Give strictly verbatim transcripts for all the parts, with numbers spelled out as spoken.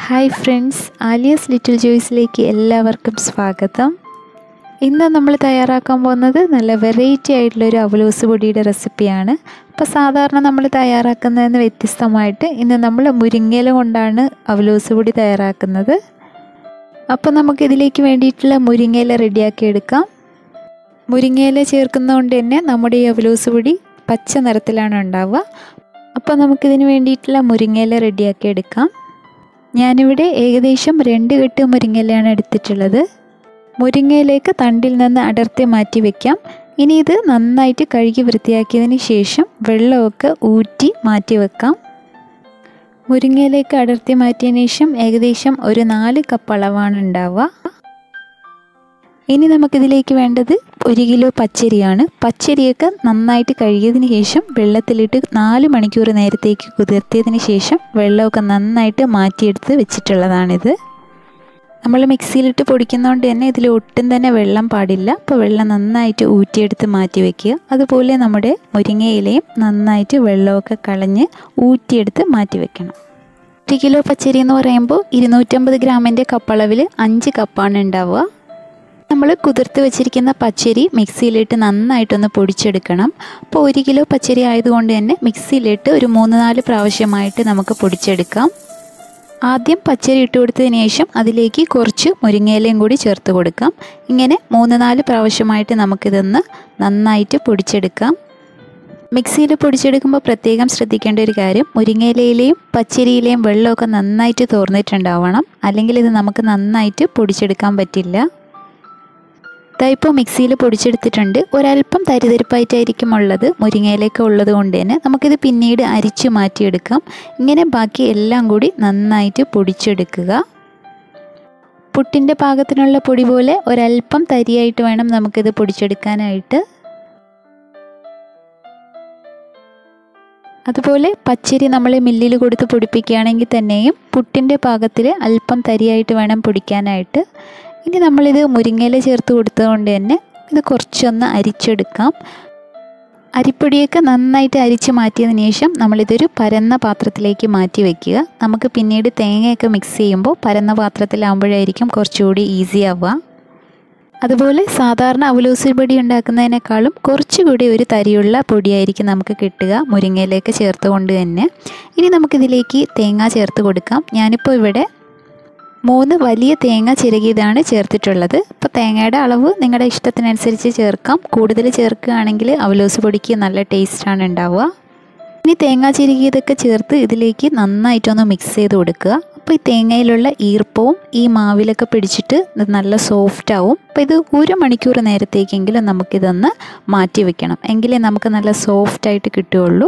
Hi friends, Aliya's little ജോയ്സിലേക്ക് എല്ലാവർക്കും സ്വാഗതം. ഇന്ന് നമ്മൾ തയ്യാറാക്കാൻ പോകുന്നത് നല്ല വെറൈറ്റി ആയിട്ടുള്ളൊരു അവലോസ് പൊടിയുടെ റെസിപ്പിയാണ്. അപ്പോൾ സാധാരണ നമ്മൾ തയ്യാറാക്കുന്നതിന് വ്യത്യസ്തമായിട്ട് ഇന്ന് നമ്മൾ മുരിങ്ങയില കൊണ്ടാണ് അവലോസ് പൊടി തയ്യാറാക്കുന്നത്. അപ്പോൾ നമുക്കിതിലേക്ക് വേണ്ടിയിട്ടുള്ള മുരിങ്ങയില റെഡിയാക്കി എടുക്കാം. മുരിങ്ങയില ചേർക്കുന്നതുകൊണ്ട് തന്നെ നമ്മുടെ ഈ അവലോസ് പൊടി പച്ച നിറത്തിലാണ് ഉണ്ടാവുക. അപ്പോൾ നമുക്കിതിന് വേണ്ടിയിട്ടുള്ള മുരിങ്ങയില റെഡിയാക്കി എടുക്കാം. ഞാനിവിടെ ഏകദേശം രണ്ട് കെട്ട് മുരിങ്ങയിലയാണ് എടുത്തിട്ടുള്ളത്. മുരിങ്ങയിലേക്ക് തണ്ടിൽ നിന്ന് അടർത്തി മാറ്റി വയ്ക്കാം. ഇനി ഇത് നന്നായിട്ട് കഴുകി വൃത്തിയാക്കിയതിന് ശേഷം വെള്ളമൊക്കെ ഊറ്റി മാറ്റി വെക്കാം. മുരിങ്ങയിലേക്ക് അടർത്തി മാറ്റിയതിന് ശേഷം ഏകദേശം ഒരു നാല് കപ്പ് അളവാണ് ഉണ്ടാവുക. ഇനി നമുക്കിതിലേക്ക് വേണ്ടത് ഒരു കിലോ പച്ചരിയാണ്. പച്ചരിയൊക്കെ നന്നായിട്ട് കഴുകിയതിന് ശേഷം വെള്ളത്തിലിട്ട് നാല് മണിക്കൂർ നേരത്തേക്ക് കുതിർത്തിയതിന് ശേഷം വെള്ളമൊക്കെ നന്നായിട്ട് മാറ്റിയെടുത്ത് വെച്ചിട്ടുള്ളതാണിത്. നമ്മൾ മിക്സിയിലിട്ട് പൊടിക്കുന്നതുകൊണ്ട് തന്നെ ഇതിൽ ഒട്ടും തന്നെ വെള്ളം പാടില്ല. അപ്പോൾ വെള്ളം നന്നായിട്ട് ഊറ്റിയെടുത്ത് മാറ്റി വയ്ക്കുക. അതുപോലെ നമ്മുടെ മുരിങ്ങയിലയും നന്നായിട്ട് വെള്ളമൊക്കെ കളഞ്ഞ് ഊറ്റിയെടുത്ത് മാറ്റി വെക്കണം. ഒരു കിലോ പച്ചരി എന്ന് പറയുമ്പോൾ ഇരുന്നൂറ്റമ്പത് ഗ്രാമിൻ്റെ കപ്പളവിൽ അഞ്ച് കപ്പാണ് ഉണ്ടാവുക. നമ്മൾ കുതിർത്ത് വെച്ചിരിക്കുന്ന പച്ചരി മിക്സിയിലിട്ട് നന്നായിട്ടൊന്ന് പൊടിച്ചെടുക്കണം. അപ്പോൾ ഒരു കിലോ പച്ചരി ആയതുകൊണ്ട് തന്നെ മിക്സിയിലിട്ട് ഒരു മൂന്ന് നാല് പ്രാവശ്യമായിട്ട് നമുക്ക് പൊടിച്ചെടുക്കാം. ആദ്യം പച്ചരി ഇട്ട് കൊടുത്തതിന് ശേഷം അതിലേക്ക് കുറച്ച് മുരിങ്ങയിലയും കൂടി ചേർത്ത് കൊടുക്കാം. ഇങ്ങനെ മൂന്ന് നാല് പ്രാവശ്യമായിട്ട് നമുക്കിതൊന്ന് നന്നായിട്ട് പൊടിച്ചെടുക്കാം. മിക്സിയിൽ പൊടിച്ചെടുക്കുമ്പോൾ പ്രത്യേകം ശ്രദ്ധിക്കേണ്ട ഒരു കാര്യം, മുരിങ്ങയിലയിലെയും പച്ചരിയിലെയും വെള്ളമൊക്കെ നന്നായിട്ട് തോർന്നിട്ടുണ്ടാവണം. അല്ലെങ്കിൽ ഇത് നമുക്ക് നന്നായിട്ട് പൊടിച്ചെടുക്കാൻ പറ്റില്ല. ഇപ്പോൾ മിക്സിയിൽ പൊടിച്ചെടുത്തിട്ടുണ്ട്. ഒരല്പം തരിതരിപ്പായിട്ടായിരിക്കും ഉള്ളത്. മുരിങ്ങയിലേക്ക് ഉള്ളത് കൊണ്ട് തന്നെ നമുക്കിത് പിന്നീട് അരിച്ചു മാറ്റിയെടുക്കാം. ഇങ്ങനെ ബാക്കി എല്ലാം കൂടി നന്നായിട്ട് പൊടിച്ചെടുക്കുക. പുട്ടിൻ്റെ പാകത്തിനുള്ള പൊടി പോലെ ഒരല്പം തരിയായിട്ട് വേണം നമുക്കിത് പൊടിച്ചെടുക്കാനായിട്ട്. അതുപോലെ പച്ചരി നമ്മൾ മില്ലിൽ കൊടുത്ത് പൊടിപ്പിക്കുകയാണെങ്കിൽ തന്നെയും പുട്ടിൻ്റെ പാകത്തിൽ അല്പം തരിയായിട്ട് വേണം പൊടിക്കാനായിട്ട്. ഇനി നമ്മളിത് മുരിങ്ങയില ചേർത്ത് കൊടുത്തതുകൊണ്ട് തന്നെ ഇത് കുറച്ചൊന്ന് അരിച്ചെടുക്കാം. അരിപ്പൊടിയൊക്കെ നന്നായിട്ട് അരിച്ച് മാറ്റിയതിന് ശേഷം നമ്മളിതൊരു പരന്ന പാത്രത്തിലേക്ക് മാറ്റി വയ്ക്കുക. നമുക്ക് പിന്നീട് തേങ്ങയൊക്കെ മിക്സ് ചെയ്യുമ്പോൾ പരന്ന പാത്രത്തിലാകുമ്പോഴായിരിക്കും കുറച്ചുകൂടി ഈസി ആവുക. അതുപോലെ സാധാരണ അവലോസ് പൊടി ഉണ്ടാക്കുന്നതിനേക്കാളും കുറച്ചുകൂടി ഒരു തരിയുള്ള പൊടിയായിരിക്കും നമുക്ക് കിട്ടുക മുരിങ്ങയിലേക്ക് ചേർത്ത് കൊണ്ട് തന്നെ. ഇനി നമുക്കിതിലേക്ക് തേങ്ങ ചേർത്ത് കൊടുക്കാം. ഞാനിപ്പോൾ ഇവിടെ മൂന്ന് വലിയ തേങ്ങ ചിരകിയതാണ് ചേർത്തിട്ടുള്ളത്. അപ്പോൾ തേങ്ങയുടെ അളവ് നിങ്ങളുടെ ഇഷ്ടത്തിനനുസരിച്ച് ചേർക്കാം. കൂടുതൽ ചേർക്കുകയാണെങ്കിൽ അവലോസ് പൊടിക്ക് നല്ല ടേസ്റ്റാണ് ഉണ്ടാവുക. ഇനി തേങ്ങ ചിരകിയതൊക്കെ ചേർത്ത് ഇതിലേക്ക് നന്നായിട്ടൊന്ന് മിക്സ് ചെയ്ത് കൊടുക്കുക. അപ്പോൾ ഈ തേങ്ങയിലുള്ള ഈർപ്പവും ഈ മാവിലൊക്കെ പിടിച്ചിട്ട് ഇത് നല്ല സോഫ്റ്റ് ആവും. അപ്പോൾ ഇത് ഒരു മണിക്കൂർ നേരത്തേക്കെങ്കിലും നമുക്കിതൊന്ന് മാറ്റി വെക്കണം. എങ്കിലേ നമുക്ക് നല്ല സോഫ്റ്റായിട്ട് കിട്ടുകയുള്ളൂ.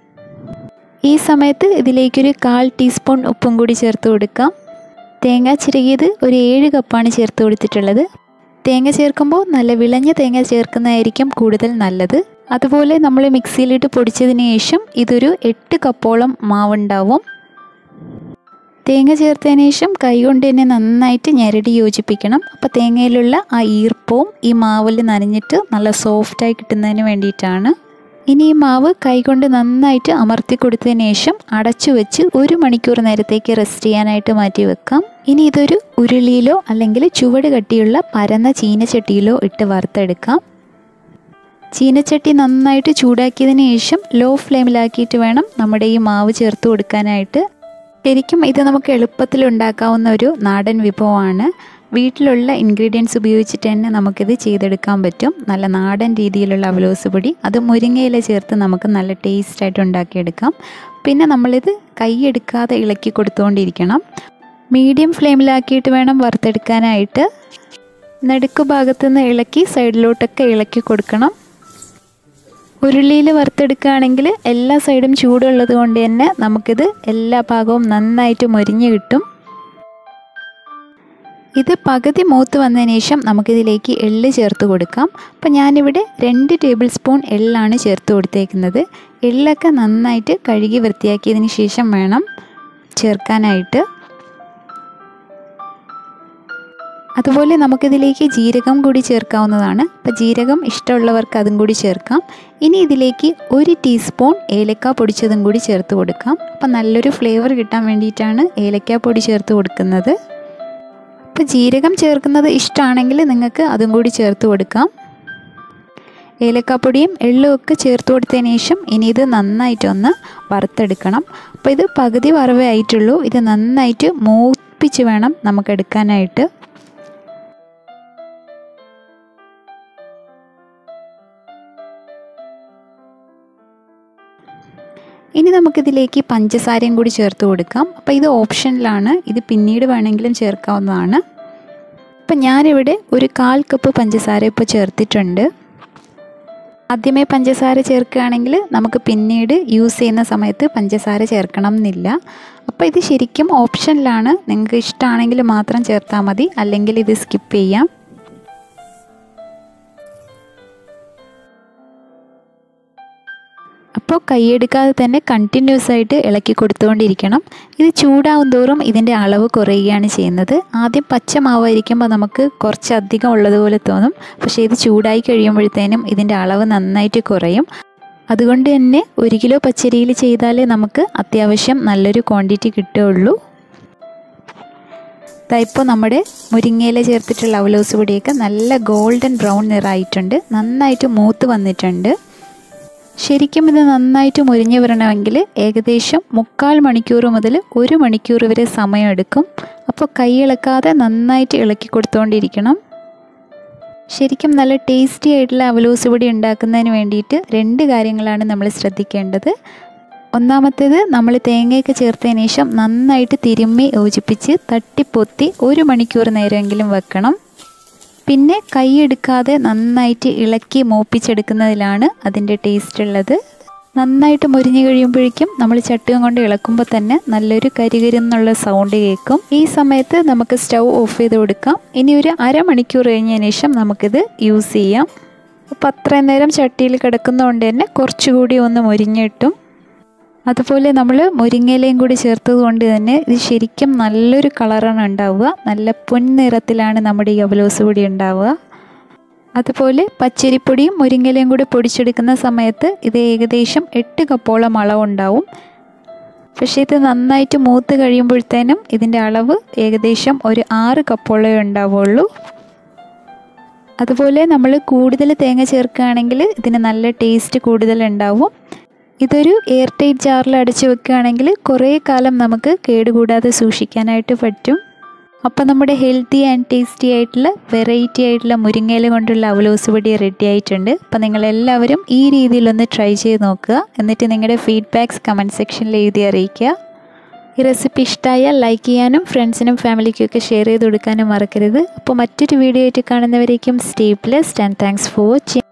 ഈ സമയത്ത് ഇതിലേക്കൊരു കാൽ ടീസ്പൂൺ ഉപ്പും കൂടി ചേർത്ത് കൊടുക്കാം. തേങ്ങ ചിരകിയത് ഒരു ഏഴ് കപ്പാണ് ചേർത്ത് കൊടുത്തിട്ടുള്ളത്. തേങ്ങ ചേർക്കുമ്പോൾ നല്ല വിളഞ്ഞ തേങ്ങ ചേർക്കുന്നതായിരിക്കും കൂടുതൽ നല്ലത്. അതുപോലെ നമ്മൾ മിക്സിയിലിട്ട് പൊടിച്ചതിന് ശേഷം ഇതൊരു എട്ട് കപ്പോളം മാവുണ്ടാവും. തേങ്ങ ചേർത്തതിന് ശേഷം കൈകൊണ്ട് തന്നെ നന്നായിട്ട് ഞെരടി യോജിപ്പിക്കണം. അപ്പോൾ തേങ്ങയിലുള്ള ആ ഈർപ്പവും ഈ മാവിൽ നനഞ്ഞിട്ട് നല്ല സോഫ്റ്റായി കിട്ടുന്നതിന് വേണ്ടിയിട്ടാണ്. ഇനി ഈ മാവ് കൈകൊണ്ട് നന്നായിട്ട് അമർത്തി കൊടുത്തതിന് ശേഷം അടച്ചു വെച്ച് ഒരു മണിക്കൂർ നേരത്തേക്ക് റെസ്റ്റ് ചെയ്യാനായിട്ട് മാറ്റി വെക്കാം. ഇനി ഇതൊരു ഉരുളിയിലോ അല്ലെങ്കിൽ ചുവട് കട്ടിയുള്ള പരന്ന ചീനച്ചട്ടിയിലോ ഇട്ട് വറുത്തെടുക്കാം. ചീനച്ചട്ടി നന്നായിട്ട് ചൂടാക്കിയതിന് ശേഷം ലോ ഫ്ലെയിമിലാക്കിയിട്ട് വേണം നമ്മുടെ ഈ മാവ് ചേർത്ത് കൊടുക്കാനായിട്ട്. ശരിക്കും ഇത് നമുക്ക് എളുപ്പത്തിൽ ഉണ്ടാക്കാവുന്ന ഒരു നാടൻ വിഭവമാണ്. വീട്ടിലുള്ള ഇൻഗ്രീഡിയൻസ് ഉപയോഗിച്ചിട്ട് തന്നെ നമുക്കിത് ചെയ്തെടുക്കാൻ പറ്റും. നല്ല നാടൻ രീതിയിലുള്ള അവലോസ് പൊടി, അത് മുരിങ്ങയില ചേർത്ത് നമുക്ക് നല്ല ടേസ്റ്റായിട്ട് ഉണ്ടാക്കിയെടുക്കാം. പിന്നെ നമ്മളിത് കൈയെടുക്കാതെ ഇളക്കി കൊടുത്തുകൊണ്ടിരിക്കണം. മീഡിയം ഫ്ലെയിമിലാക്കിയിട്ട് വേണം വറുത്തെടുക്കാനായിട്ട്. നടുക്ക് ഭാഗത്തുനിന്ന് ഇളക്കി സൈഡിലോട്ടൊക്കെ ഇളക്കി കൊടുക്കണം. ഉരുളിയിൽ വറുത്തെടുക്കുകയാണെങ്കിൽ എല്ലാ സൈഡും ചൂടുള്ളത് കൊണ്ട് തന്നെ നമുക്കിത് എല്ലാ ഭാഗവും നന്നായിട്ട് മൊരിഞ്ഞ് കിട്ടും. ഇത് പകുതി മൂത്ത് വന്നതിന് ശേഷം നമുക്കിതിലേക്ക് എള്ള് ചേർത്ത് കൊടുക്കാം. അപ്പോൾ ഞാനിവിടെ രണ്ട് ടേബിൾ സ്പൂൺ എള്ളാണ് ചേർത്ത് കൊടുത്തേക്കുന്നത്. എള്ളൊക്കെ നന്നായിട്ട് കഴുകി വൃത്തിയാക്കിയതിന് ശേഷം വേണം ചേർക്കാനായിട്ട്. അതുപോലെ നമുക്കിതിലേക്ക് ജീരകം കൂടി ചേർക്കാവുന്നതാണ്. അപ്പോൾ ജീരകം ഇഷ്ടമുള്ളവർക്ക് അതും കൂടി ചേർക്കാം. ഇനി ഇതിലേക്ക് ഒരു ടീസ്പൂൺ ഏലക്ക പൊടിച്ചതും കൂടി ചേർത്ത് കൊടുക്കാം. അപ്പോൾ നല്ലൊരു ഫ്ലേവർ കിട്ടാൻ വേണ്ടിയിട്ടാണ് ഏലക്ക പൊടി ചേർത്ത് കൊടുക്കുന്നത്. അപ്പോൾ ജീരകം ചേർക്കുന്നത് ഇഷ്ടമാണെങ്കിൽ നിങ്ങൾക്ക് അതും കൂടി ചേർത്ത് കൊടുക്കാം. ഏലക്കാപ്പൊടിയും എള്ളും ഒക്കെ ചേർത്ത് കൊടുത്തതിന് ശേഷം ഇനി ഇത് നന്നായിട്ടൊന്ന് വറുത്തെടുക്കണം. അപ്പോൾ ഇത് പകുതി വറവേ ആയിട്ടുള്ളൂ. ഇത് നന്നായിട്ട് മൂപ്പിച്ച് വേണം നമുക്ക് എടുക്കാനായിട്ട്. ഇനി നമുക്കിതിലേക്ക് പഞ്ചസാരയും കൂടി ചേർത്ത് കൊടുക്കാം. അപ്പോൾ ഇത് ഓപ്ഷനിലാണ്, ഇത് പിന്നീട് വേണമെങ്കിലും ചേർക്കാവുന്നതാണ്. അപ്പം ഞാനിവിടെ ഒരു കാൽ കപ്പ് പഞ്ചസാര ഇപ്പോൾ ചേർത്തിട്ടുണ്ട്. ആദ്യമേ പഞ്ചസാര ചേർക്കുകയാണെങ്കിൽ നമുക്ക് പിന്നീട് യൂസ് ചെയ്യുന്ന സമയത്ത് പഞ്ചസാര ചേർക്കണം എന്നില്ല. അപ്പോൾ ഇത് ശരിക്കും ഓപ്ഷനിലാണ്, നിങ്ങൾക്ക് ഇഷ്ടമാണെങ്കിൽ മാത്രം ചേർത്താൽ മതി, അല്ലെങ്കിൽ ഇത് സ്കിപ്പ് ചെയ്യാം. അപ്പോൾ കൈയെടുക്കാതെ തന്നെ കണ്ടിന്യൂസ് ആയിട്ട് ഇളക്കി കൊടുത്തുകൊണ്ടിരിക്കണം. ഇത് ചൂടാവും തോറും ഇതിൻ്റെ അളവ് കുറയുകയാണ് ചെയ്യുന്നത്. ആദ്യം പച്ച മാവായിരിക്കുമ്പോൾ നമുക്ക് കുറച്ചധികം ഉള്ളതുപോലെ തോന്നും. പക്ഷേ ഇത് ചൂടായി കഴിയുമ്പോഴത്തേനും ഇതിൻ്റെ അളവ് നന്നായിട്ട് കുറയും. അതുകൊണ്ട് തന്നെ ഒരു കിലോ പച്ചരിയിൽ ചെയ്താലേ നമുക്ക് അത്യാവശ്യം നല്ലൊരു ക്വാണ്ടിറ്റി കിട്ടുകയുള്ളൂ. ഇപ്പോൾ നമ്മുടെ മുരിങ്ങയില ചേർത്തിട്ടുള്ള അവലോസ് പൊടിയൊക്കെ നല്ല ഗോൾഡൻ ബ്രൗൺ നിറമായിട്ടുണ്ട്, നന്നായിട്ട് മൂത്ത് വന്നിട്ടുണ്ട്. ശരിക്കും ഇത് നന്നായിട്ട് മുരിഞ്ഞ് വരണമെങ്കിൽ ഏകദേശം മുക്കാൽ മണിക്കൂർ മുതൽ ഒരു മണിക്കൂർ വരെ സമയമെടുക്കും. അപ്പോൾ കൈ ഇളക്കാതെ നന്നായിട്ട് ഇളക്കി കൊടുത്തുകൊണ്ടിരിക്കണം. ശരിക്കും നല്ല ടേസ്റ്റി ആയിട്ടുള്ള അവലോസ് പൊടി ഉണ്ടാക്കുന്നതിന് വേണ്ടിയിട്ട് രണ്ട് കാര്യങ്ങളാണ് നമ്മൾ ശ്രദ്ധിക്കേണ്ടത്. ഒന്നാമത്തേത്, നമ്മൾ തേങ്ങയൊക്കെ ചേർത്തതിന് ശേഷം നന്നായിട്ട് തിരുമ്മി യോജിപ്പിച്ച് തട്ടിപ്പൊത്തി ഒരു മണിക്കൂർ നേരമെങ്കിലും വെക്കണം. പിന്നെ കൈയെടുക്കാതെ നന്നായിട്ട് ഇളക്കി മൂപ്പിച്ചെടുക്കുന്നതിലാണ് അതിൻ്റെ ടേസ്റ്റ് ഉള്ളത്. നന്നായിട്ട് മുരിഞ്ഞ് കഴിയുമ്പോഴേക്കും നമ്മൾ ചട്ടുകം കൊണ്ട് ഇളക്കുമ്പോൾ തന്നെ നല്ലൊരു കരികരിന്നുള്ള സൗണ്ട് കേൾക്കും. ഈ സമയത്ത് നമുക്ക് സ്റ്റൗ ഓഫ് ചെയ്ത് കൊടുക്കാം. ഇനി ഒരു അരമണിക്കൂർ കഴിഞ്ഞതിന് ശേഷം നമുക്കിത് യൂസ് ചെയ്യാം. അപ്പോൾ അത്രയും നേരം ചട്ടിയിൽ കിടക്കുന്നതുകൊണ്ട് തന്നെ കുറച്ചുകൂടി ഒന്ന് മുരിഞ്ഞിട്ടും. അതുപോലെ നമ്മൾ മുരിങ്ങയിലയും കൂടി ചേർത്തത് കൊണ്ട് തന്നെ ഇത് ശരിക്കും നല്ലൊരു കളറാണ് ഉണ്ടാവുക. നല്ല പൊൻനിറത്തിലാണ് നമ്മുടെ ഈ അവലോസ് പൊടി ഉണ്ടാവുക. അതുപോലെ പച്ചരിപ്പൊടിയും മുരിങ്ങയിലയും കൂടി പൊടിച്ചെടുക്കുന്ന സമയത്ത് ഇത് ഏകദേശം എട്ട് കപ്പോളം അളവുണ്ടാവും. പക്ഷേ ഇത് നന്നായിട്ട് മൂത്ത് കഴിയുമ്പോഴത്തേനും ഇതിൻ്റെ അളവ് ഏകദേശം ഒരു ആറ് കപ്പോളേ ഉണ്ടാവുള്ളൂ. അതുപോലെ നമ്മൾ കൂടുതൽ തേങ്ങ ചേർക്കുകയാണെങ്കിൽ ഇതിന് നല്ല ടേസ്റ്റ് കൂടുതലുണ്ടാവും. ഇതൊരു എയർ ടൈറ്റ് ജാറിൽ അടച്ചു വെക്കുകയാണെങ്കിൽ കുറേ കാലം നമുക്ക് കേടുകൂടാതെ സൂക്ഷിക്കാനായിട്ട് പറ്റും. അപ്പോൾ നമ്മുടെ ഹെൽത്തി ആൻഡ് ടേസ്റ്റി ആയിട്ടുള്ള വെറൈറ്റി ആയിട്ടുള്ള മുരിങ്ങയില കൊണ്ടുള്ള അവലോസ് പൊടി റെഡി ആയിട്ടുണ്ട്. അപ്പോൾ നിങ്ങളെല്ലാവരും ഈ രീതിയിലൊന്ന് ട്രൈ ചെയ്ത് നോക്കുക. എന്നിട്ട് നിങ്ങളുടെ ഫീഡ്ബാക്ക്സ് കമൻറ്റ് സെക്ഷനിൽ എഴുതി അറിയിക്കുക. ഈ റെസിപ്പി ഇഷ്ടമായാൽ ലൈക്ക് ചെയ്യാനും ഫ്രണ്ട്സിനും ഫാമിലിക്കും ഒക്കെ ഷെയർ ചെയ്ത് കൊടുക്കാനും മറക്കരുത്. അപ്പോൾ മറ്റൊരു വീഡിയോ ആയിട്ട് കാണുന്നവരേക്കും stay blessed and thanks for watching.